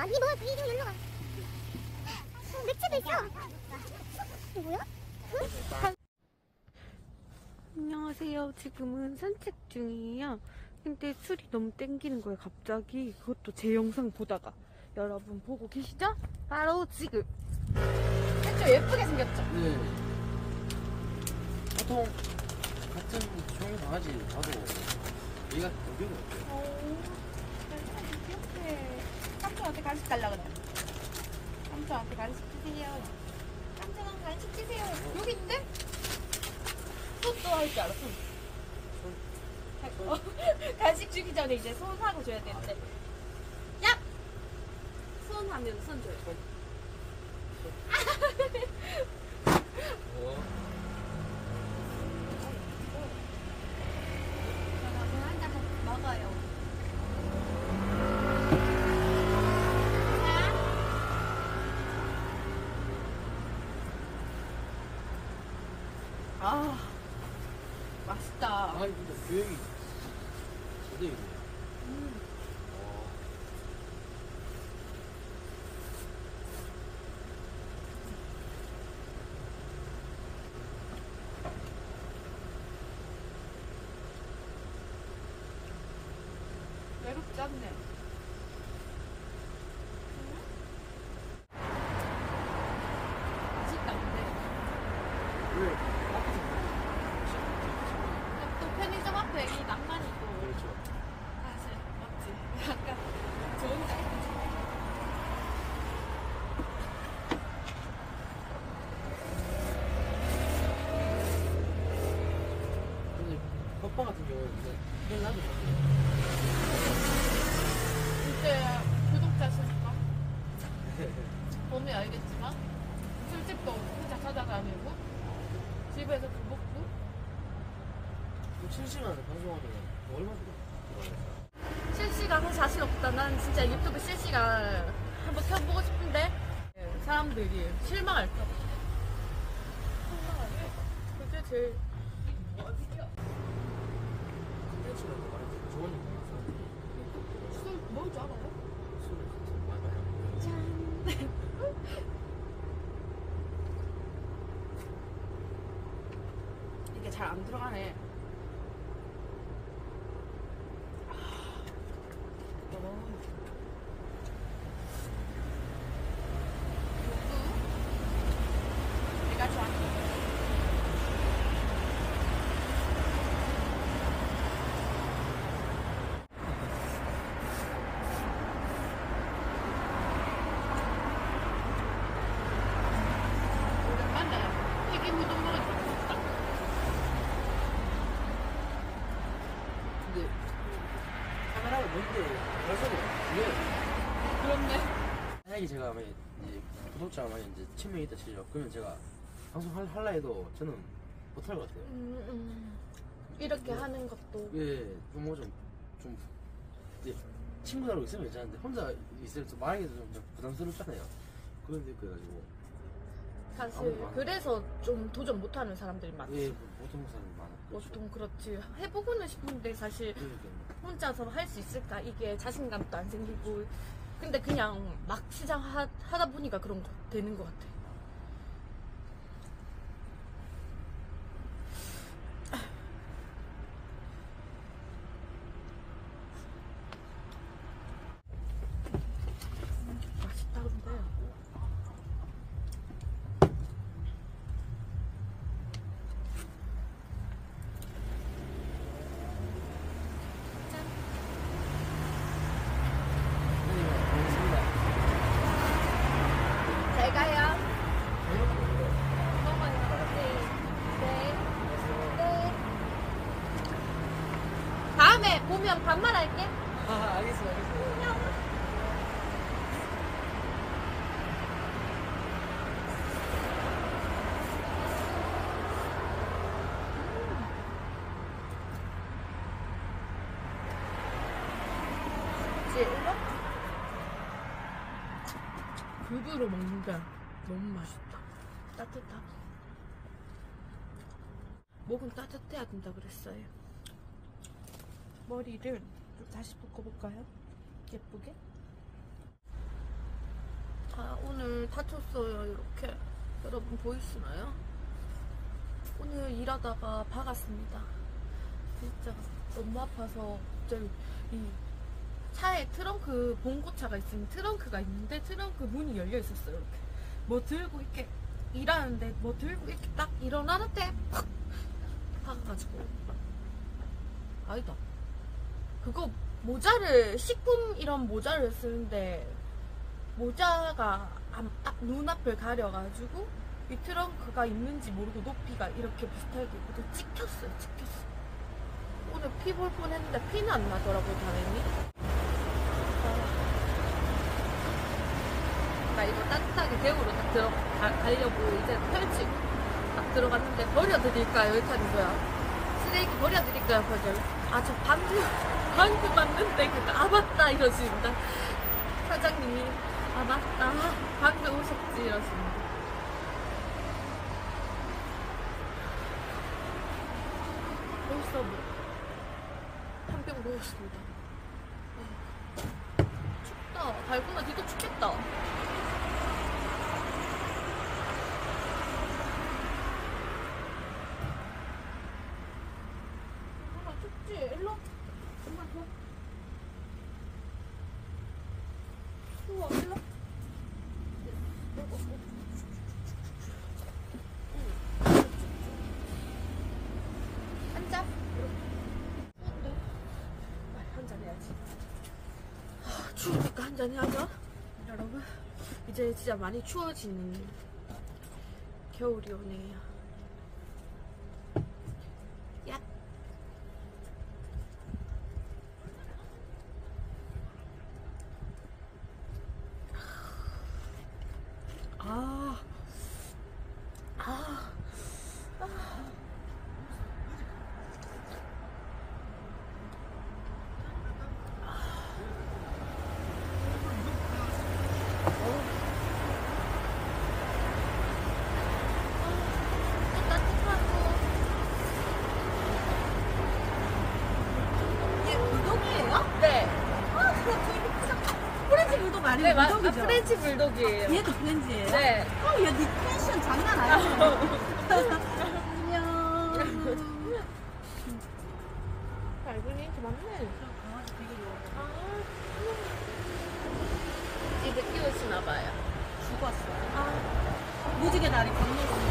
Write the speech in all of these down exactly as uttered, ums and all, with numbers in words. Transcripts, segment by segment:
니 뭐, 니 이리 열로 가. 어, 맥주도 있어. 이거 뭐야? 응? 안녕하세요. 지금은 산책 중이에요. 근데 술이 너무 땡기는 거예요, 갑자기. 그것도 제 영상 보다가. 여러분 보고 계시죠? 바로 지금. 진짜 예쁘게 생겼죠? 네. 보통 같은 종의 강아지 봐도 얘가 더 귀여운 것 같아요. 어, 귀엽게. 삼촌한테 간식 달라 그래. 삼촌한테 간식 주세요. 삼촌한 간식 주세요. 여기 있는데? 손도 할 줄 알아, 손. 손? 어, 간식 주기 전에 이제 손 하고 줘야 되는데. 야! 손 하면 손 줘요. 손. 어. 저는 한잔 먹어요. 아, 맛있다. 아, 근데 교육이 제대로 있네. 음. 어. 외롭지 않네. 맛있다, 근데. 왜? 또 편의점 앞에 이 낭만이 또 그렇죠. 사실 맞지? 약간 좋은 짤. 근데 오빠 같은 경우는 이제 이런 나도 같아요. 이제 구독자시니까 보면 알겠지만 술집도 혼자 찾아다니고 집에서 그 먹고 실시간에 방송하면 얼마 정도 들어가요? 실시간 할 자신 없다. 난 진짜 유튜브 실시간 한번 켜보고 싶은데 사람들이 실망할까 봐. 실망할까 봐. 그게 제일 컨텐츠라는 거 많이 좋아하니까 사람들이 술 먹을 줄 알아요? 술을 많이 마셔요. 짠. 이게 잘 안 들어가네. 내가 좋아하는 거. 오랜만에 튀김 우동 먹으니까 맛있다. 근데 카메라가 뭔데 벌써도 왜? 그렇네. 만약에 제가 만약에 이제 구독자가 만약에 이제 천 명이 있다 치죠. 그러면 제가 방송 할, 할라 해도 저는 못할 것 같아요. 음, 음. 이렇게 하는 것도 예, 좀 뭐 좀, 좀, 이제 친구들하고 있으면 괜찮은데 혼자 있을 때 말하기도 좀, 좀 부담스럽잖아요. 그런 데 그래가지고 사실 그래서 좀 도전 못하는 사람들이 많지. 예, 보통 사람이 많아. 보통 그렇지. 해보고는 싶은데 사실 그러니까 혼자서 할 수 있을까 이게 자신감도 안 생기고. 근데 그냥 막 시작하다 보니까 그런 거 되는 것 같아. 맛있다 근데. 잘 가요. 먹어요. 네. 네. 네. 다음에 보면 반말할게. 아, 알겠어요, 알겠어요. 국으로 먹는데 너무 맛있다. 따뜻하고. 목은 따뜻해야 된다 그랬어요. 머리를 좀 다시 묶어볼까요? 예쁘게. 다 오늘 다쳤어요. 이렇게 여러분 보이시나요? 오늘 일하다가 박았습니다. 진짜 너무 아파서 갑자기 이 차에 트렁크 봉고차가 있으면 트렁크가 있는데 트렁크 문이 열려 있었어요. 이렇게 뭐 들고 이렇게 일하는데 뭐 들고 이렇게 딱 일어나는 때 팍 박아가지고 아니다. 그거 모자를 식품 이런 모자를 쓰는데 모자가 앞, 앞, 눈앞을 가려가지고 이 트렁크가 있는지 모르고 높이가 이렇게 비슷하게 있고 찍혔어요. 찍혔어. 오늘 피 볼 뻔했는데 피는 안 나더라고요. 다행히. 나 이거 따뜻하게 데우러 딱 들어 가, 가려고 이제 펼치고 딱 들어갔는데 버려드릴까요? 이렇게 하는 거야. 쓰레기 버려드릴까요? 버려. 아, 저 방금 방금 맞는데 그거 아 맞다 이러십니다. 사장님이 아 맞다 방금 오셨지 이러십니다. 벌써 뭐 한 병 먹었습니다. 춥다. 달고나 니도 춥겠다. 아 춥지? 일로 정말 좋아. 추워. 일로 앉아. 한잔 해야지. 아, 추우니까 한잔 해야죠. 여러분, 이제 진짜 많이 추워지는 겨울이 오네요. 야. 아. 아. 아니, 네, 마, 불독이죠? 아, 프렌치 불독이에요. 얘도 프렌즈예요? 네. 어, 얘 니 텐션 장난 아니야. 안녕. 알고니 이렇게 많네. 강아지 되게 좋아. 아, 집에 키우시나봐요. 죽었어요. 아, 무지개 다리 건너서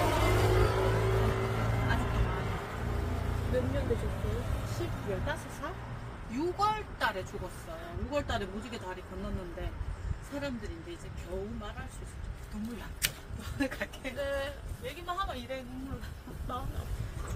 아직도 많아. 몇 년 되셨어요? 열다섯 살? 유월 달에 죽었어요. 유월 달에 무지개 다리 건넜는데 사람들이 이제 겨우 말할 수 있어. 눈물 나. 갈게. 네. 얘기만 하면 이래 눈물 나. 마음이 아파.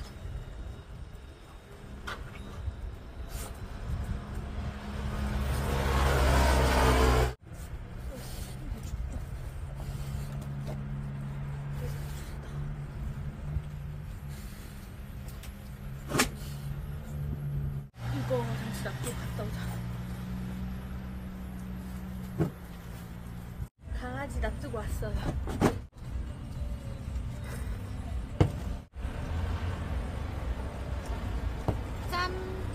이거 잠시 놔두고 갔다 오자. 강아지 놔두고 왔어요. 짠!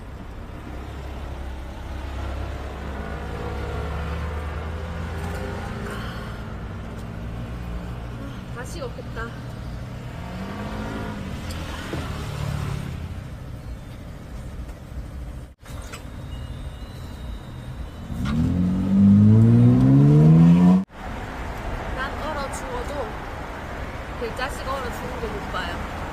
아, 다시 먹겠다. 난 얼어 죽어도 그 자식 얼어 죽는 거 못 봐요.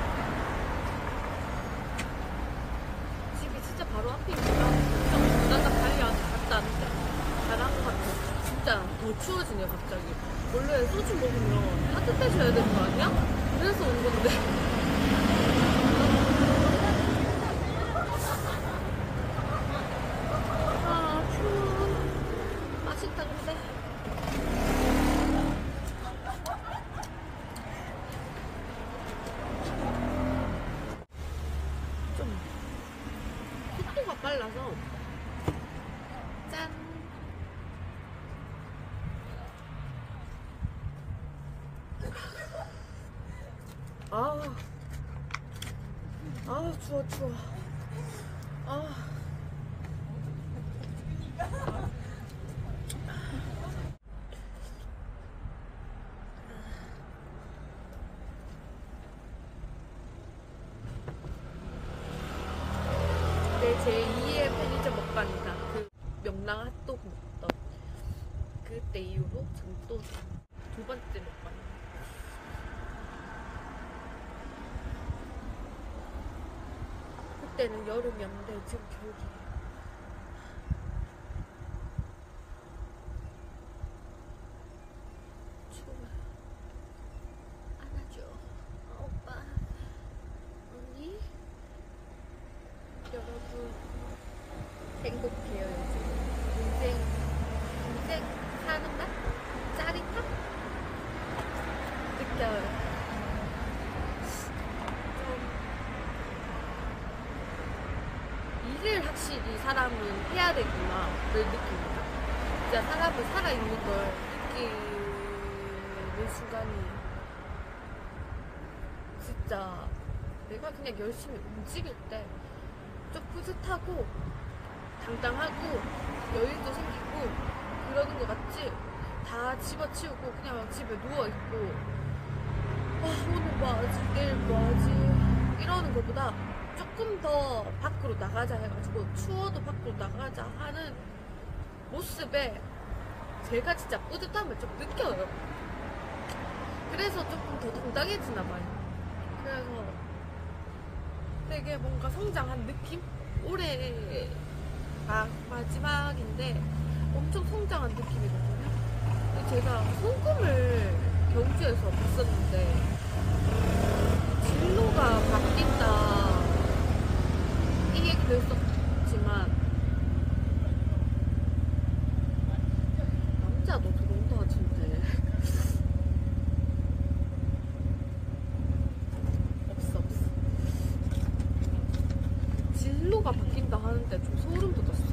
집이 진짜 바로 앞이니까 부담감 달려 갔다 왔는데 잘한 것 같아. 진짜 더 추워지네요 갑자기. 원래 소주 먹으면 따뜻해져야 되는 거 아니야? 그래서 온 건데. 아 추워. 맛있다 근데. 좀 속도가 빨라서 짠. 아 우리의 편의점 먹방이다. 그 명랑 핫도그 먹던 그때 이후로 지금 또 두 번째 먹방. 그때는 여름이었는데 지금 겨울이에요. 추워. 안아줘. 오빠. 언니. 여러분 행복해요 요즘. 인생 인생 사는 맛? 짜릿함? 느껴요. 일을 확실히 사람은 해야 되구나를 느낍니다. 진짜 사람은 살아있는 걸 느끼는 순간이 진짜 내가 그냥 열심히 움직일 때 좀 뿌듯하고 당당하고 여유도 생기고 그러는 것 같지. 다 집어치우고 그냥 집에 누워있고 아 오늘 뭐하지 내일 뭐하지 이러는 것보다 조금 더 밖으로 나가자 해가지고 추워도 밖으로 나가자 하는 모습에 제가 진짜 뿌듯함을 좀 느껴요. 그래서 조금 더 당당해지나 봐요. 그래서 되게 뭔가 성장한 느낌? 올해 막 마지막인데 엄청 성장한 느낌이거든요. 제가 소금을 경주에서 봤었는데 진로가 바뀐다 이 얘기도 했었지만 남자도 들어온다 하던데 없어 없어. 진로가 바뀐다 하는데 좀 소름 돋았어.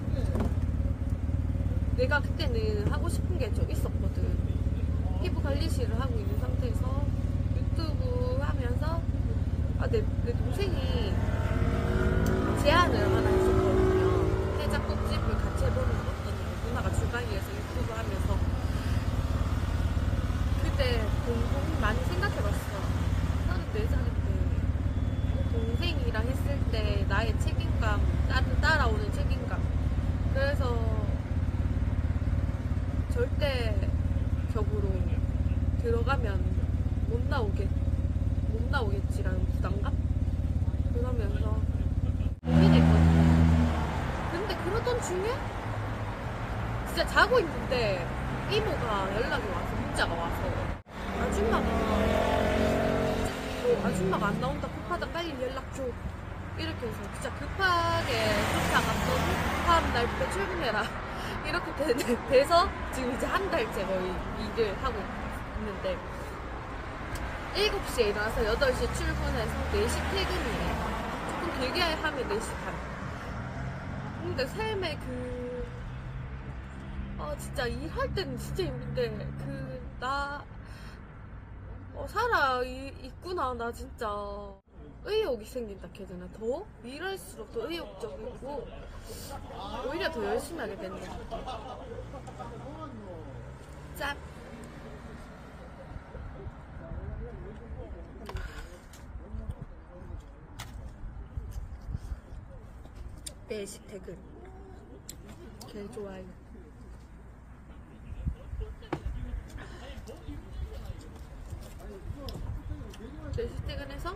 내가 그때는 하고 싶은 게 좀 있었거든. 피부 관리실을 하고 있는 상태에서 유튜브 하면서 아, 내, 내 동생이 제안을 하나 했었거든요. 해장국집을 같이 해보는 건 어떠냐고. 누나가 주방에서 유튜브 하면서 그때 곰곰이 많이 생각해봤어. 서른네 살인데 동생이랑 했을 때 나의 책임감, 나를 따라오는 책임감. 그래서 절대적으로 들어가면 못 나오겠, 못 나오겠지라는 부담감? 그러면서 고민했거든요. 근데 그러던 중에 진짜 자고 있는데 이모가 연락이 와서 문자가 와서 아줌마가 어, 아줌마가 안 나온다 급하다 빨리 연락 줘 이렇게 해서 진짜 급하게 쫓아갔더니 다음날부터 출근해라 이렇게 되, 돼서 지금 이제 한 달째 거의 일을 하고 있는데 일곱 시에 일어나서 여덟 시에 출근해서 네 시 퇴근이에요. 조금 길게 하면 네 시 반. 근데 삶의 그 어, 진짜 일할 때는 진짜 힘든데 그 나 어, 살아 이, 있구나. 나 진짜 의욕이 생긴다 해야 되나? 더 일할수록 더 의욕적이고 오히려 더 열심히 하게 되는 것 같아. 짭. 네 시 퇴근 제일 좋아요. 네 시 퇴근해서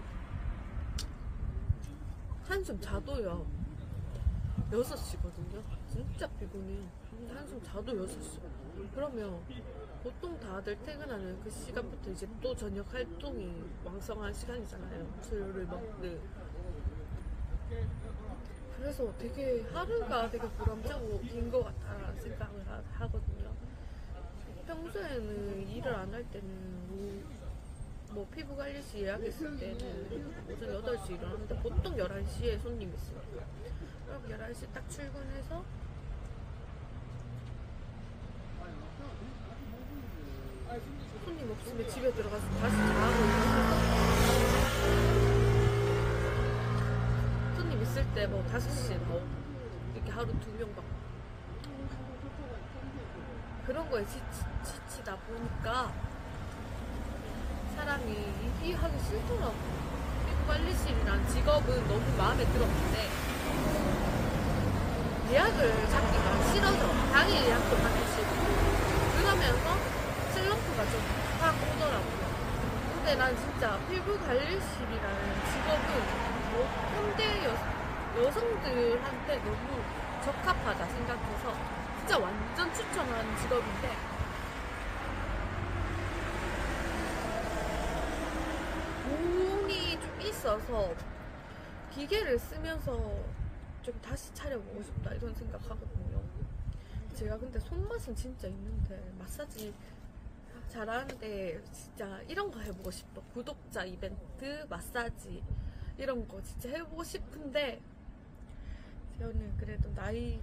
한숨 자도요 여섯 시거든요. 진짜 피곤해. 근데 한숨 자도 여섯 시. 그러면 보통 다들 퇴근하는 그 시간부터 이제 또 저녁 활동이 왕성한 시간이잖아요. 수요를 먹는. 그래서 되게 하루가 되게 보람차고 긴 것 같다라는 생각을 하, 하거든요. 평소에는 일을 안 할 때는 뭐, 뭐 피부관리실 예약했을 때는 오전 여덟 시 일어나는데 보통 열한 시에 손님 있어요. 그럼 열한 시 딱 출근해서 손님 없으면 집에 들어가서 다시 자고 손님 있을 때 뭐 다섯 시에 뭐 이렇게 하루 두 명 받고 그런 거에 지치, 지치다 보니까 사람이 일하기 싫더라고. 피부관리실이란 직업은 너무 마음에 들었는데 예약을 잡기가 싫어져. 당일 예약도 받기 싫고. 그러면서 슬럼프가 좀 확 오더라고요. 근데 난 진짜 피부 관리실이라는 직업은 뭐 현대 여, 여성들한테 너무 적합하다 생각해서 진짜 완전 추천하는 직업인데, 돈이 좀 있어서 기계를 쓰면서 좀 다시 차려보고 싶다 이런 생각하거든요. 제가 근데 손맛은 진짜 있는데 마사지 잘하는데 진짜 이런 거 해보고 싶어. 구독자 이벤트 마사지 이런 거 진짜 해보고 싶은데 저는 그래도 나이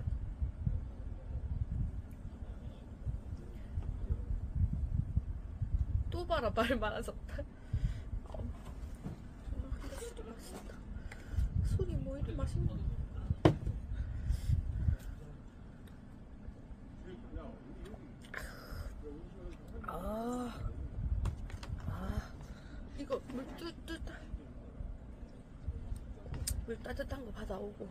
또 봐라 말 많아졌다. 어. 근데 술이 맛있다. 술이 뭐 이리 맛있나? 아, 아, 이거 물 뜨뜻, 물 따뜻한 거 받아오고.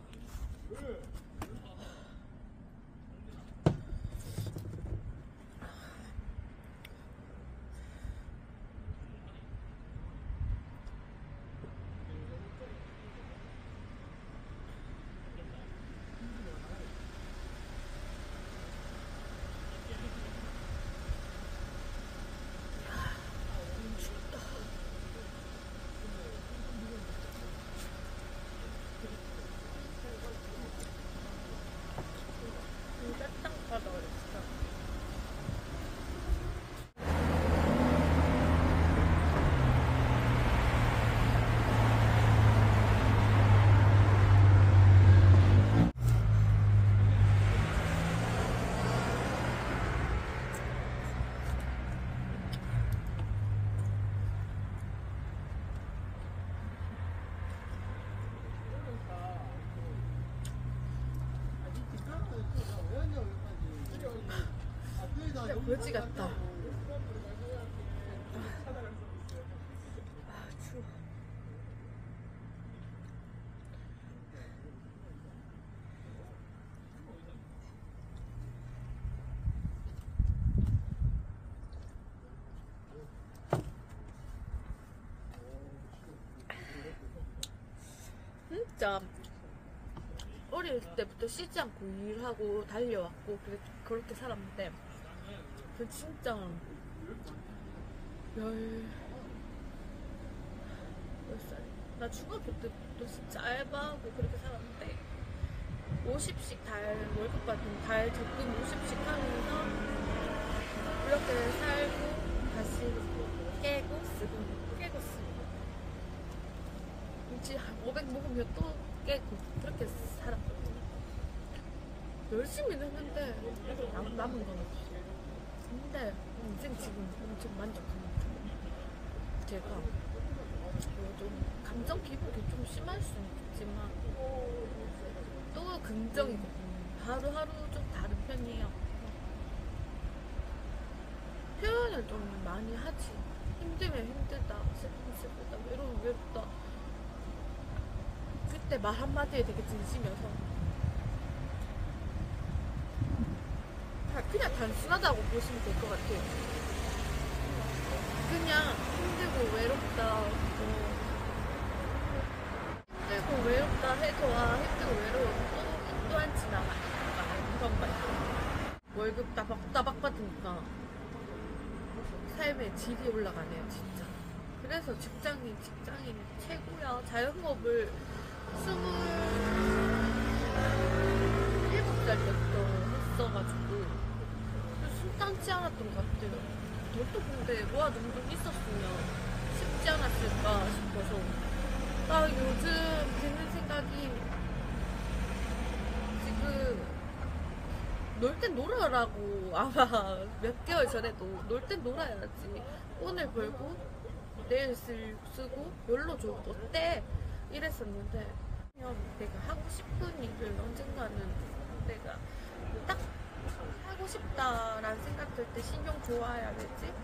진짜 거지 같다. 아, 추워. 진짜 어릴 때부터 쉬지 않고 일하고 달려왔고 그래, 그렇게 살았는데 그 진짜 열... 몇 살? 나 중학교 때부터 진짜 알바하고 그렇게 살았는데 오십씩 달 월급 받은 달 적금 오십씩 하면서 그렇게 살고 다시 깨고 쓰고 깨고 쓰고 이제 한 오백 모으면 또 깨고 그렇게 살았거든요. 열심히는 했는데 남, 남은 건 없어. 근데 인생 지금 엄청 만족합니다. 제가 좀 감정 기복이 좀 심할 수는 있지만 또 긍정이거든요. 하루하루 좀 다른 편이에요. 표현을 좀 많이 하지. 힘들면 힘들다, 슬프면 슬프다, 외로우면 외롭다. 그때 말 한마디에 되게 진심이어서 그냥 단순하다고 보시면 될 것 같아요. 그냥 힘들고 외롭다, 뭐 힘들고 외롭다 해도 아 힘들고 외로워도 또 또한 지나가니까 이런 거 있고 월급 따박따박 받으니까 삶의 질이 올라가네요 진짜. 그래서 직장인 직장인 최고야. 자영업을 스물일곱 살 때부터 했어가지고 순탄치 않았던 것 같아요. 저도 근데 모아둔 돈 있었으면 쉽지 않았을까 싶어서 나 요즘 드는 생각이 지금 놀 땐 놀아라고 아마 몇 개월 전에도 놀 땐 놀아야지. 오늘 벌고 내일 쓸, 쓰고 열로 줘도 어때? 이랬었는데 그냥 내가 하고 싶은 일을 언젠가는 내가 딱 하고 싶다라는 생각 들 때 신경 좋아야겠지?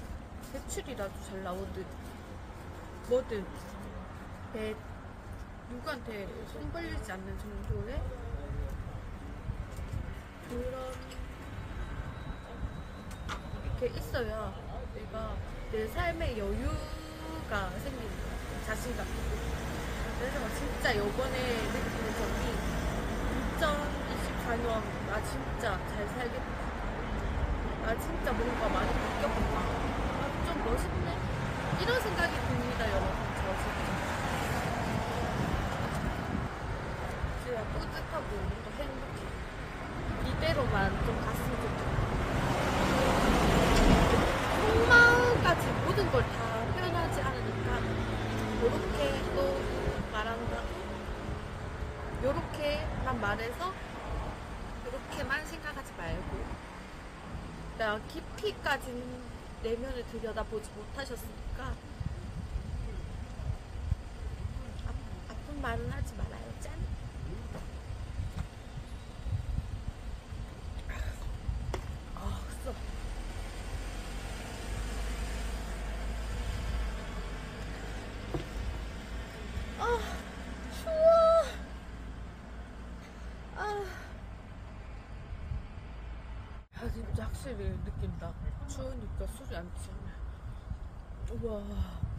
대출이라도 잘 나오든 뭐든 내 누구한테 손 벌리지 않는 정도의 그런 게 있어야 내가 내 삶의 여유가 생기는 거야. 자신감. 그래서 진짜 요번에 느끼는 점이 이천이십사 년 나 진짜 잘 살겠다. 나 진짜 뭔가 많이 바뀌었구나. 아, 좀 멋있네. 이런 생각이 듭니다, 여러분. 저 진짜. 진짜 뿌듯하고 또 행복해. 이대로만 좀 갔으면 좋겠다. 속마음까지 모든 걸 다 표현하지 않으니까 요렇게 또 말한다. 요렇게만 말해서 요렇게만 생각하지 말고 나 깊이까지는 내면을 들여다보지 못하셨으니까 아, 아픈 말은 하지 말아요. 짠. 아, 써. 아, 추워. 아. 아, 진짜 확실히 느낀다. 추우니까 술이 안 취하네. 우와.